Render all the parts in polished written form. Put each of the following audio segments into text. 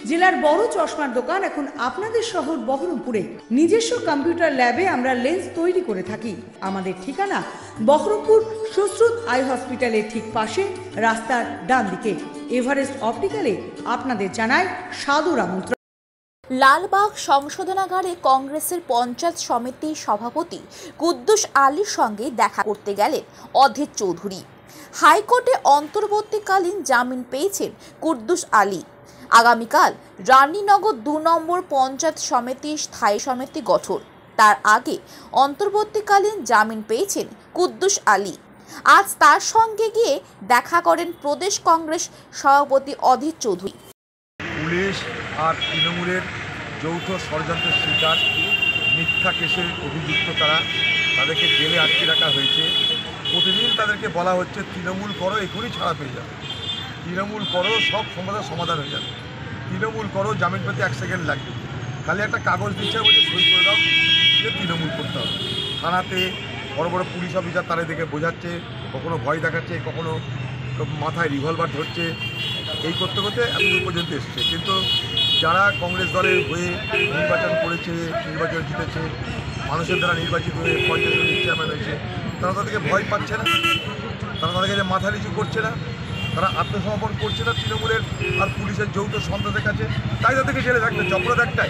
জেলার বড় চশমার দোকান এখন আপনাদের শহর বহরমপুরে। নিজস্ব কম্পিউটার ল্যাবে আমরা লেন্স তৈরি করে থাকি। আমাদের ঠিকানা বহরমপুর সুশ্রুত আই হসপিটালের ঠিক পাশে, রাস্তার ডান দিকে। এভারেস্ট অপটিক্যালে আপনাদের জানায় সাদর আমন্ত্রণ। লালবাগ সংশোধনাগারে কংগ্রেসের পঞ্চায়েত সমিতির সভাপতি কুদ্দুস আলীর সঙ্গে দেখা করতে গেলেন অধীর চৌধুরী। হাইকোর্টে অন্তর্বর্তীকালীন জামিন পেয়েছেন কুদ্দুস আলী। আগামীকাল রানীনগর ২ নম্বর পঞ্চায়েত সমিতির স্থায়ী সমিতি গঠন। তার আগে অন্তর্বর্তীকালীন জামিন পেয়েছেন কুদ্দুস আলী। আজ তার সঙ্গে গিয়ে দেখা করেন প্রদেশ কংগ্রেস সভাপতি অধীর চৌধুরী। পুলিশ আর তৃণমূলের যৌথ ষড়যন্ত্রের শিকার, মিথ্যা কেসে অভিযুক্ত তাদেরকে জেলে আটকে রাখা হয়েছে। প্রতিদিন তাদেরকে বলা হচ্ছে তৃণমূল করো, এখনই ছাড়া পেয়ে যাবে, তৃণমূল করো, সব সমস্যার সমাধান হয়ে যাবে, তৃণমূল করো, জামিন পেতে 1 সেকেন্ড লাগবে, খালি একটা কাগজ দিচ্ছে, বলছে সই করে দাও, যে তৃণমূল করতে হবে। থানাতে বড় বড় পুলিশ অফিসার তারা দেখে বোঝাচ্ছে, কখনো ভয় দেখাচ্ছে, কখনো মাথায় রিভলভার ধরছে। এই করতে করতে এতদূর পর্যন্ত এসছে। কিন্তু যারা কংগ্রেস দলের হয়ে নির্বাচন করেছে, নির্বাচন জিতেছে, মানুষের দ্বারা নির্বাচিত হয়ে পঞ্চায়েত সমিতির চেয়ারম্যান হয়েছে, তারা তাদেরকে ভয় পাচ্ছে না, তারা তাদেরকে যে মাথা নিচু করছে না, তারা আত্মসমর্পণ করছে না তৃণমূলের আর পুলিশের যৌথ সন্ত্রাসের কাছে। তাই তাদেরকে জেলে থাকতে হচ্ছে।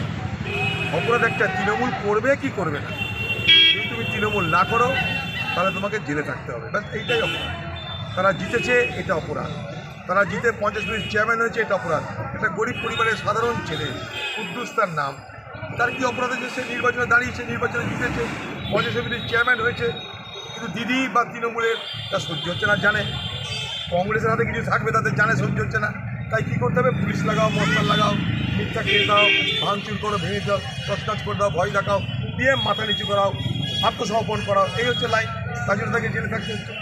অপরাধ একটাই, তৃণমূল করবে কি করবে না। যদি তুমি তৃণমূল না করো তাহলে তোমাকে জেলে থাকতে হবে, ব্যাস এইটাই অপরাধ। তারা জিতেছে, এটা অপরাধ। তারা জিতে পঞ্চায়েত সমিতির চেয়ারম্যান হয়েছে, এটা অপরাধ। একটা গরিব পরিবারের সাধারণ ছেলে, কুদ্দুস তার নাম, তার কি অপরাধ হয়েছে? সে নির্বাচনে দাঁড়িয়েছে, নির্বাচনে জিতেছে, পঞ্চায়েত সমিতির চেয়ারম্যান হয়েছে। কিন্তু দিদি বা তৃণমূলের তা সহ্য হচ্ছে না, জানে কংগ্রেসের হাতে কিছু থাকবে, তাদের জানে সহ্য হচ্ছে না। তাই কী করতে হবে? পুলিশ লাগাও, মশলা লাগাও, মিথ্যা খেয়ে দাও, ভাঙচুর করো, ভেঙে দাও, তছনছ করে দাও, ভয় দেখাও, দিয়ে মাথা নিচু করাও, আত্মসমর্পণ করাও, এই হচ্ছে লাইন। তার জন্য তাকে জেলে থাকতে হচ্ছে।